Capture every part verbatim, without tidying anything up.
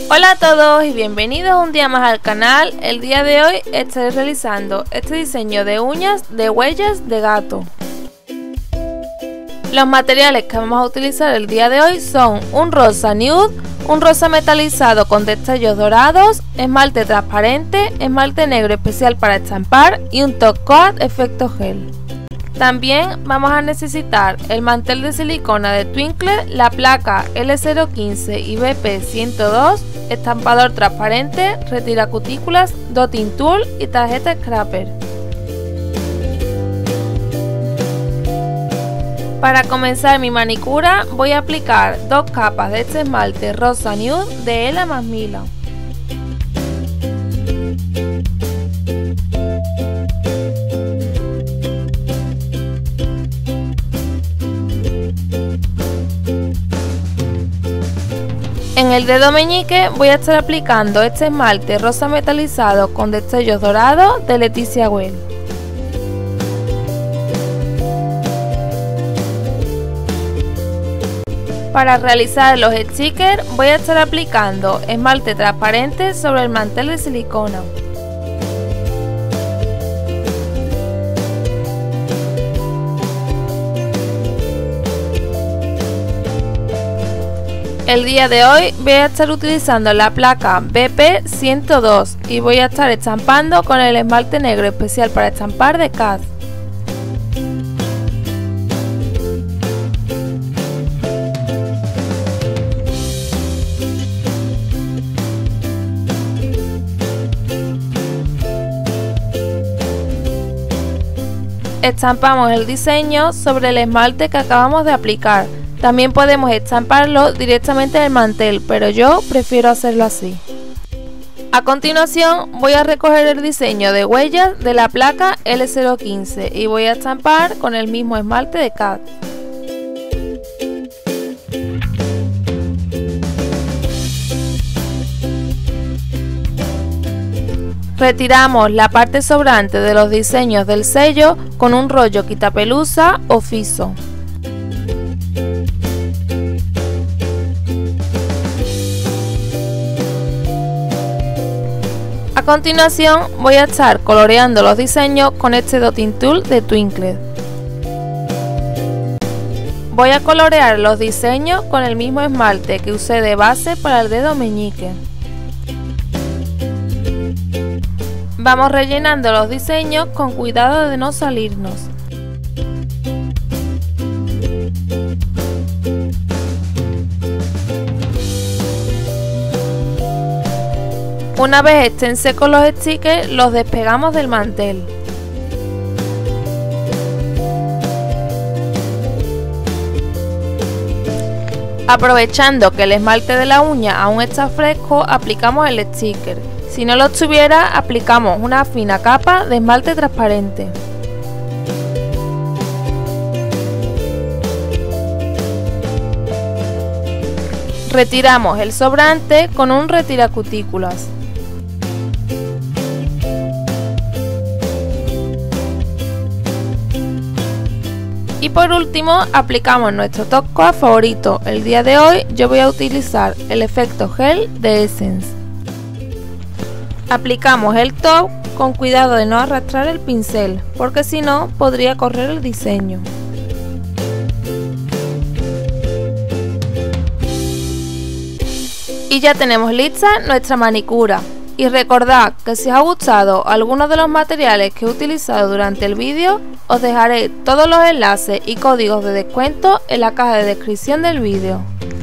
Hola a todos y bienvenidos un día más al canal. El día de hoy estaré realizando este diseño de uñas de huellas de gato. Los materiales que vamos a utilizar el día de hoy son un rosa nude, un rosa metalizado con destellos dorados, esmalte transparente, esmalte negro especial para estampar y un top coat efecto gel. También vamos a necesitar el mantel de silicona de Twinkle, la placa L cero quince y B P ciento dos, estampador transparente, retira cutículas, dotting tool y tarjeta scrapper. Para comenzar mi manicura voy a aplicar dos capas de este esmalte rosa nude de Ela más Mila. En el dedo meñique voy a estar aplicando este esmalte rosa metalizado con destellos dorados de Leticia Well. Para realizar los stickers voy a estar aplicando esmalte transparente sobre el mantel de silicona. El día de hoy voy a estar utilizando la placa B P ciento dos y voy a estar estampando con el esmalte negro especial para estampar de C A D. Estampamos el diseño sobre el esmalte que acabamos de aplicar. También podemos estamparlo directamente en el mantel, pero yo prefiero hacerlo así. A continuación voy a recoger el diseño de huellas de la placa L cero quince y voy a estampar con el mismo esmalte de C A D. Retiramos la parte sobrante de los diseños del sello con un rollo quitapelusa o fiso. A continuación voy a estar coloreando los diseños con este dotting tool de Twinkle. Voy a colorear los diseños con el mismo esmalte que usé de base para el dedo meñique. Vamos rellenando los diseños con cuidado de no salirnos. Una vez estén secos los stickers, los despegamos del mantel. Aprovechando que el esmalte de la uña aún está fresco, aplicamos el sticker. Si no lo estuviera, aplicamos una fina capa de esmalte transparente. Retiramos el sobrante con un retiracutículas. Y por último aplicamos nuestro top coat favorito. El día de hoy yo voy a utilizar el efecto gel de Essence. Aplicamos el top con cuidado de no arrastrar el pincel, porque si no podría correr el diseño. Y ya tenemos lista nuestra manicura. Y recordad que si os ha gustado alguno de los materiales que he utilizado durante el vídeo, os dejaré todos los enlaces y códigos de descuento en la caja de descripción del vídeo.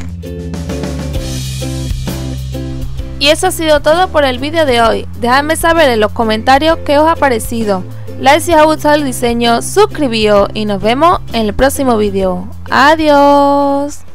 Y eso ha sido todo por el vídeo de hoy. Dejadme saber en los comentarios qué os ha parecido. Like si os ha gustado el diseño, suscribíos y nos vemos en el próximo vídeo. ¡Adiós!